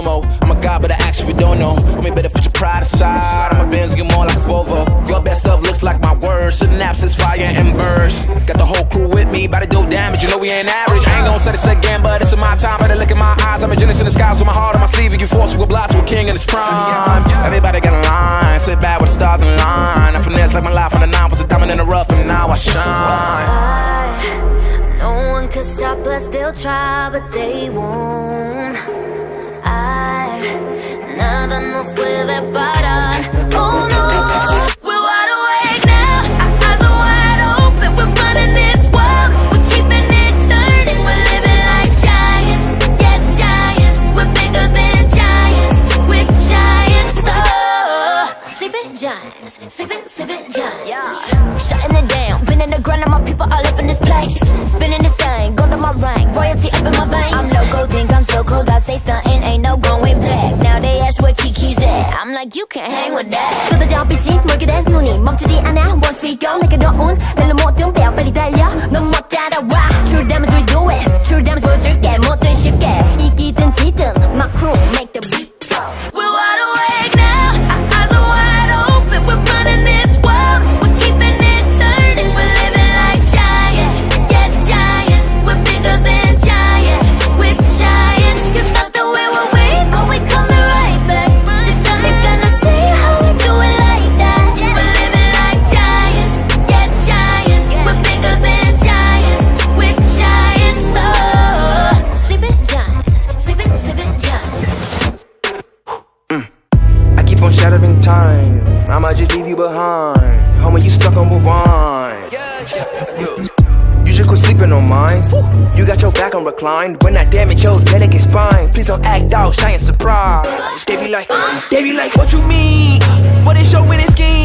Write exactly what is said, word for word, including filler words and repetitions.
slow-mo. I'm a god, but I ask if you don't know. Homie, better put your pride aside. I'm a Benz, get more like a Volvo. Your best stuff looks like my words. Synapses, fire, and burst. Got the whole crew with me, bout to do damage. You know we ain't average. I ain't gon' say this again, but it's in my time. Better look in my eyes. I'm a genius in the skies with my heart on my sleeve. You can force you a block to a king in his prime. Everybody got a line. Sit back with the stars in line. I finesse like my life on the nine. Was a diamond in the rough, and now I shine. I, no one could stop us. They'll try, but they won't. I, nada nos puede parar. Oh no. We're wide awake now. Our eyes are wide open. We're running this world. We're keeping it turning. We're living like giants. Yeah, giants. We're bigger than giants. We're giants. Oh, sleeping giants. Sleeping, sleeping giants. Yeah. Shutting it down. Been in the grind. My people all up in this place. Spinning this thing. Go to my rank. Royalty up in my veins. I'm loco. Think I'm so cold. I say something. Ain't no going back. Now they ask where Kiki's at. I'm like, you can't hang with that. 쏟아져 빛이 멀게 된 눈이 멈추지 않아. Once we go 내게 더운 날로 모든 배워 빨리 달려. 넌 못 따라와. True damage we do it. True damage 보여줄게. 뭐든 쉽게 이기든 지든 my crew make the beat go. We're wide awake now. Our eyes are wide open. We're running this world. We're keeping it turning. We're living like giants. Yeah, giants. We're bigger than giants. We're giants. It's not the way we're weak, but we coming right back. This time you're gonna see how we do it like that. We're living like giants. Yeah, giants. We're bigger than giants. We're giants. Oh, sleeping giants. Sleeping, sleeping giants. Mm. I keep on shattering time. I might just leave you behind. Homie, you stuck on rewind. You just quit sleeping on mine. You got your back on recline. When I damage your delicate spine, please don't act out, shy and surprised. They be like, they be like, what you mean? What is your winning scheme?